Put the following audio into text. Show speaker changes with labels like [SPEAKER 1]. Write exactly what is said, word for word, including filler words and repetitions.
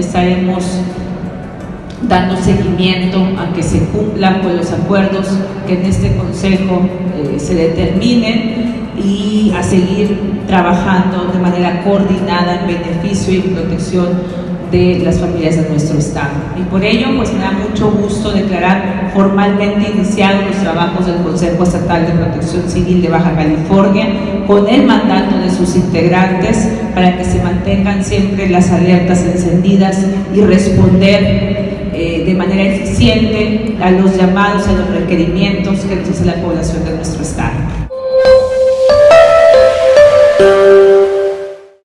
[SPEAKER 1] estaremos dando seguimiento a que se cumplan con los acuerdos que en este Consejo eh, se determinen, y a seguir trabajando de manera coordinada en beneficio y protección de las familias de nuestro Estado. Y por ello, pues me da mucho gusto declarar formalmente iniciados los trabajos del Consejo Estatal de Protección Civil de Baja California, con el mandato de sus integrantes para que se mantengan siempre las alertas encendidas y responder eh, de manera eficiente a los llamados, a los requerimientos que nos hace la población de nuestro Estado.